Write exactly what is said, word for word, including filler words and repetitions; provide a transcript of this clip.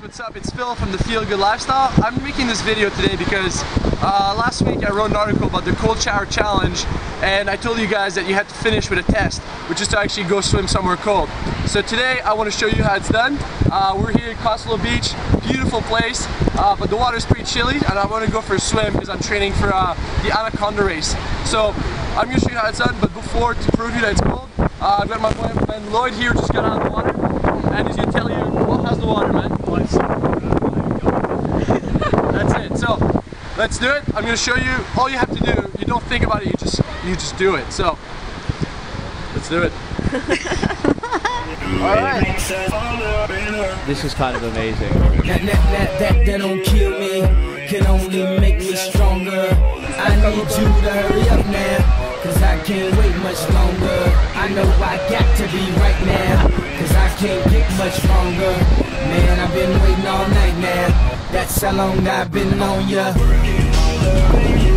what's up? It's Phil from the Feel Good Lifestyle. I'm making this video today because uh, last week I wrote an article about the cold shower challenge, and I told you guys that you had to finish with a test, which is to actually go swim somewhere cold. So today I want to show you how it's done. Uh, we're here at Costello Beach, beautiful place, uh, but the water's pretty chilly, and I want to go for a swim because I'm training for uh, the Anaconda race. So I'm going to show you how it's done, but before, to prove you that it's cold, uh, I've got my friend Lloyd here, just got out of the water, and he's going to tell you, well, how's the water, man? That's it. So let's do it. I'm going to show you. All you have to do, you don't think about it, you just you just do it. So let's do it. All right. This is kind of amazing. That, that, that, that, that don't kill me, can only make me stronger. I need you to hurry up now, cause I can't wait much longer. I know I got to be right now, cause I can't get much longer. Man, I've been waiting all night now, that's how long I've been on ya.